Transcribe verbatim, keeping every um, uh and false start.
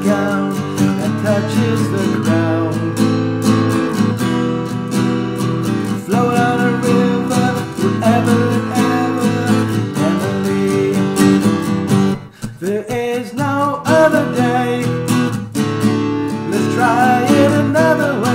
gown that touches the ground. Float on a river forever and ever, Emily. There is no other day. Let's try it another way.